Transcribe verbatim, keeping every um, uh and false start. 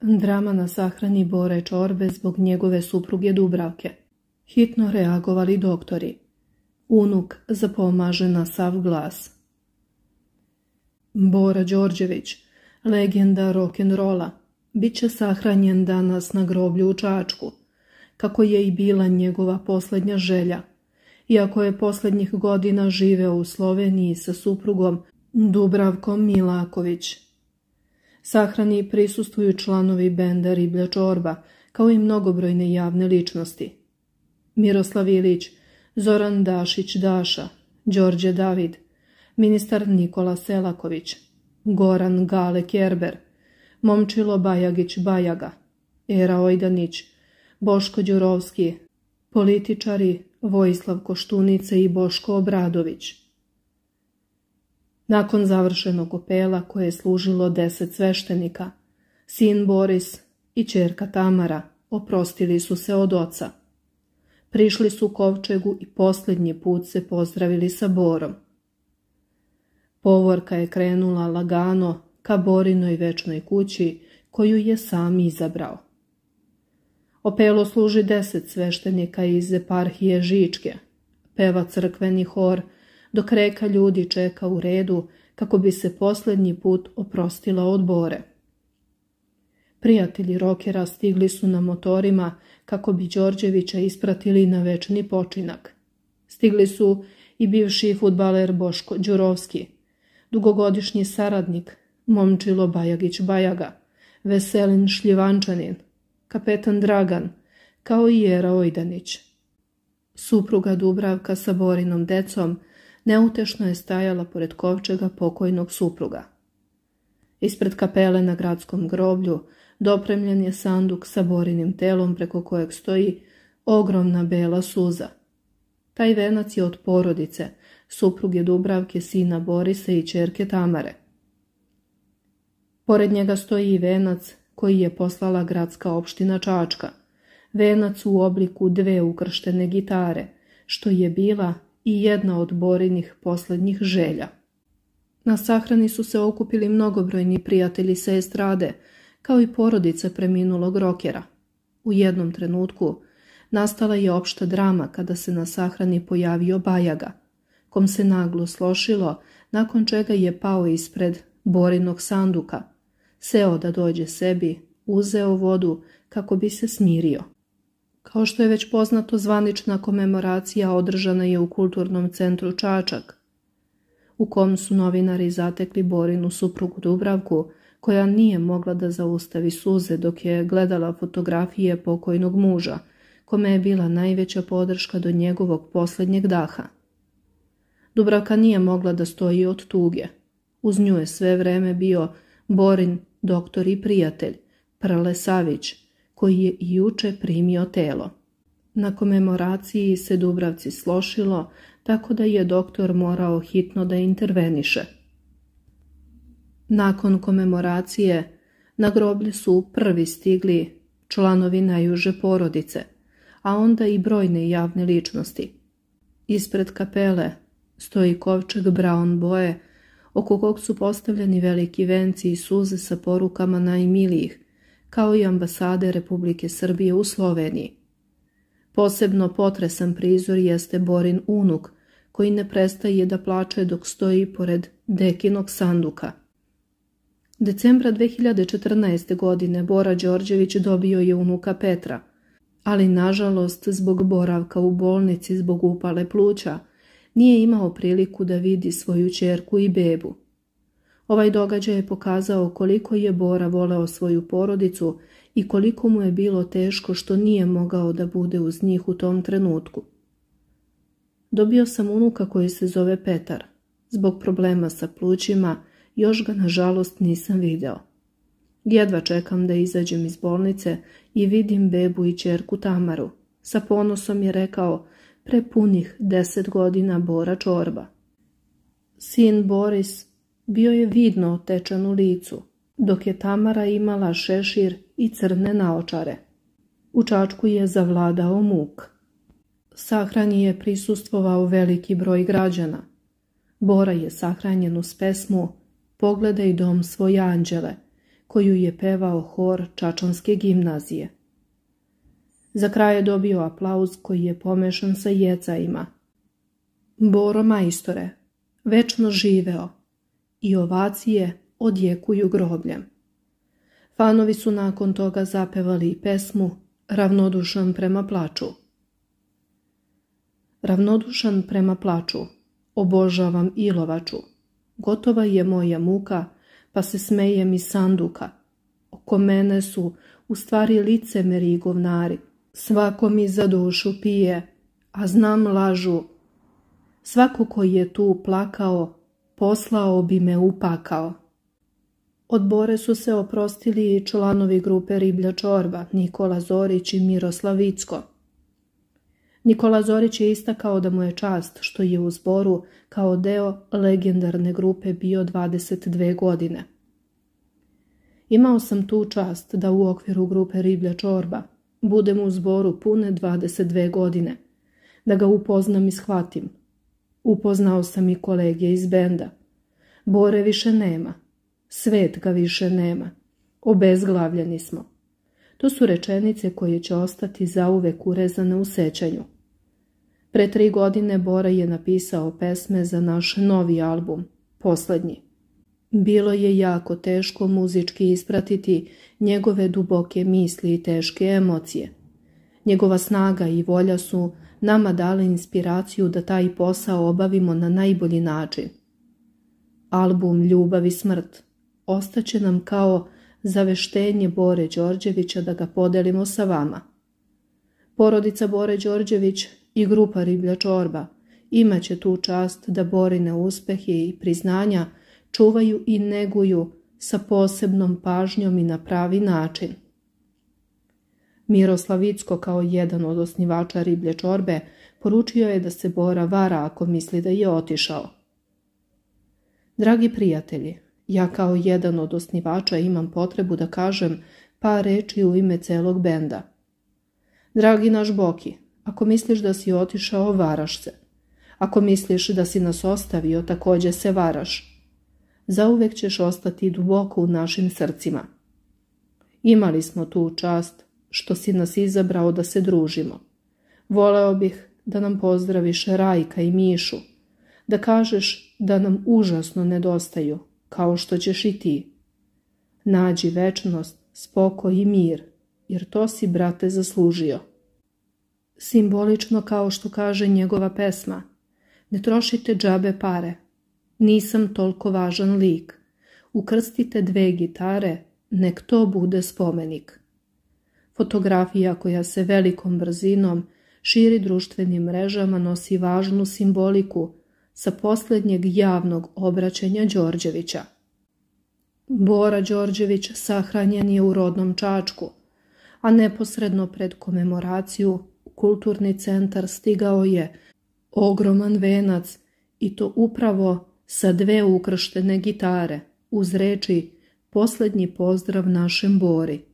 Drama na sahrani Bore Čorbe zbog njegove supruge Dubravke. Hitno reagovali doktori. Unuk zapomaže na sav glas. Bora Đorđević, legenda rock'n'rolla, bit će sahranjen danas na groblju u Čačku, kako je i bila njegova posljednja želja, iako je posljednjih godina živeo u Sloveniji sa suprugom Dubravkom Milaković. Sahrani prisustvuju članovi benda Riblja Čorba, kao i mnogobrojne javne ličnosti. Miroslav Ilić, Zoran Dašić Daša, Đorđe David, ministar Nikola Selaković, Goran Gale Kerber, Momčilo Bajagić Bajaga, Era Ojdanić, Boško Đurovski, političari Vojislav Koštunica i Boško Obradović. Nakon završenog opela koje je služilo deset sveštenika, sin Boris i ćerka Tamara oprostili su se od oca. Prišli su kovčegu i posljednji put se pozdravili sa Borom. Povorka je krenula lagano ka Borinoj večnoj kući koju je sam izabrao. Opelo služi deset sveštenika iz eparhije Žičke, peva crkveni hor, dok reka ljudi čeka u redu kako bi se posljednji put oprostila od Bore. Prijatelji rokera stigli su na motorima kako bi Đorđevića ispratili na večni počinak. Stigli su i bivši fudbaler Boško Đurovski, dugogodišnji saradnik Momčilo Bajagić Bajaga, Veselin Šljivančanin, kapetan Dragan, kao i Era Ojdanić. Supruga Dubravka sa Borinom decom neutešno je stajala pored kovčega pokojnog supruga. Ispred kapele na gradskom groblju dopremljen je sanduk sa Borinim telom preko kojeg stoji ogromna bela suza. Taj venac je od porodice, supruge Dubravke, sina Borisa i ćerke Tamare. Pored njega stoji i venac koji je poslala gradska opština Čačka, venac u obliku dve ukrštene gitare, što je bila i jedna od Borinih posljednjih želja. Na sahrani su se okupili mnogobrojni prijatelji sa estrade, kao i porodice preminulog rokera. U jednom trenutku nastala je opšta drama kada se na sahrani pojavio Bajaga, kom se naglo slošilo, nakon čega je pao ispred Borinog sanduka, seo da dođe sebi, uzeo vodu kako bi se smirio. Kao što je već poznato, zvanična komemoracija održana je u Kulturnom centru Čačak, u kom su novinari zatekli Borinu suprugu Dubravku, koja nije mogla da zaustavi suze dok je gledala fotografije pokojnog muža, kome je bila najveća podrška do njegovog posljednjeg daha. Dubravka nije mogla da stoji od tuge. Uz nju je sve vreme bio Borin doktor i prijatelj, Prle Savić, koji je i juče primio telo. Na komemoraciji se Dubravci slošilo, tako da je doktor morao hitno da interveniše. Nakon komemoracije na groblje su prvi stigli članovi najuže porodice, a onda i brojne javne ličnosti. Ispred kapele stoji kovčeg braun boje, oko kog su postavljeni veliki venci i suze sa porukama najmilijih, kao i ambasade Republike Srbije u Sloveniji. Posebno potresan prizor jeste Borin unuk, koji ne prestaje da plače dok stoji pored dekinog sanduka. Decembra dve hiljade četrnaeste. godine Bora Đorđević dobio je unuka Petra, ali nažalost zbog boravka u bolnici zbog upale pluća nije imao priliku da vidi svoju ćerku i bebu. Ovaj događaj je pokazao koliko je Bora voleo svoju porodicu i koliko mu je bilo teško što nije mogao da bude uz njih u tom trenutku. Dobio sam unuka koji se zove Petar. Zbog problema sa plućima još ga nažalost nisam video. Jedva čekam da izađem iz bolnice i vidim bebu i ćerku Tamaru. Sa ponosom je rekao pre punih deset godina Bora Čorba. Sin Boris bio je vidno otečan u licu, dok je Tamara imala šešir i crne naočare. U Čačku je zavladao muk. Sahrani je prisustvovao veliki broj građana. Bora je sahranjen uz pesmu Pogledaj dom svoj anđele, koju je pevao hor Čačanske gimnazije. Za kraj je dobio aplauz koji je pomešan sa jecajima. Boro majstore, večno živeo, i ovacije odjekuju grobljem. Fanovi su nakon toga zapevali pesmu Ravnodušan prema plaču. Ravnodušan prema plaču, obožavam ilovaču, gotova je moja muka, pa se smejem iz sanduka. Oko mene su u stvari licemeri i govnari, svako mi za dušu pije, a znam lažu. Svako koji je tu plakao, poslao bi me upakao. Od Bore su se oprostili i članovi grupe Riblja čorba, Nikola Zorić i Miroslav Vicko. Nikola Zorić je istakao da mu je čast što je u Zboru kao deo legendarne grupe bio dvadeset dve godine. Imao sam tu čast da u okviru grupe Riblja čorba budem u Zboru pune dvadeset dve godine, da ga upoznam i shvatim. Upoznao sam i kolege iz benda. Bore više nema. Svet ga više nema. Obezglavljeni smo. To su rečenice koje će ostati zauvek urezane u sećanju. Pre tri godine Bora je napisao pesme za naš novi album, poslednji. Bilo je jako teško muzički ispratiti njegove duboke misli i teške emocije. Njegova snaga i volja su nama dale inspiraciju da taj posao obavimo na najbolji način. Album Ljubav i smrt ostaće nam kao zaveštenje Bore Đorđevića da ga podelimo sa vama. Porodica Bore Đorđević i grupa Riblja čorba imaće tu čast da Borine uspehe i priznanja čuvaju i neguju sa posebnom pažnjom i na pravi način. Miroslav Vicko kao jedan od osnivača Riblje čorbe poručio je da se Bora vara ako misli da je otišao. Dragi prijatelji, ja kao jedan od osnivača imam potrebu da kažem par reči u ime celog benda. Dragi naš Boki, ako misliš da si otišao, varaš se. Ako misliš da si nas ostavio, također se varaš. Zauvek ćeš ostati duboko u našim srcima. Imali smo tu čast što si nas izabrao da se družimo. Voleo bih da nam pozdraviš Rajka i Mišu, da kažeš da nam užasno nedostaju, kao što ćeš i ti. Nađi večnost, spokoj i mir, jer to si, brate, zaslužio. Simbolično kao što kaže njegova pesma, ne trošite džabe pare, nisam toliko važan lik, ukrstite dve gitare, nek to bude spomenik. Fotografija koja se velikom brzinom širi društvenim mrežama nosi važnu simboliku sa posljednjeg javnog obraćanja Đorđevića. Bora Đorđević sahranjen je u rodnom Čačku, a neposredno pred komemoraciju u kulturni centar stigao je ogroman venac i to upravo sa dve ukrštene gitare uz reči posljednji pozdrav našem Bori.